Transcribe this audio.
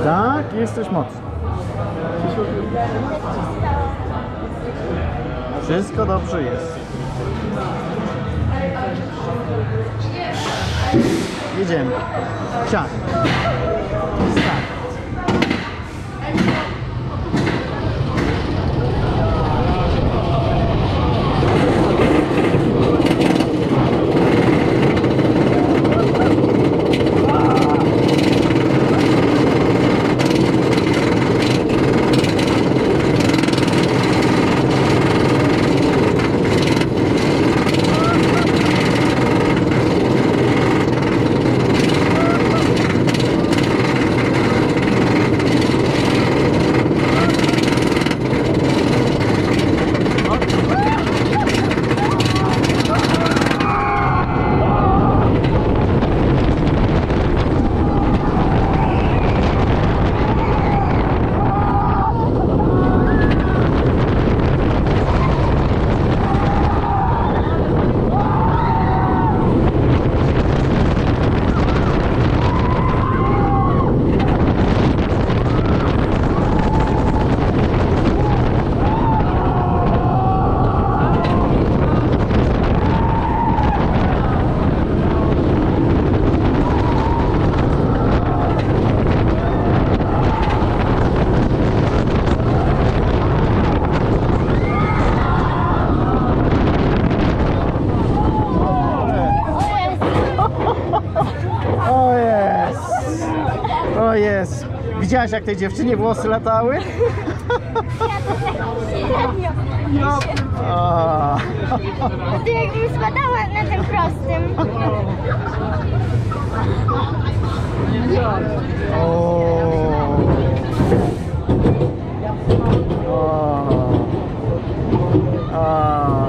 Tak, jesteś mocny. Wszystko dobrze jest. Jedziemy. Siad. Start. O jest! Widziałaś, jak tej dziewczynie włosy latały? No. O. To jakbym spadała na tym prostym. O.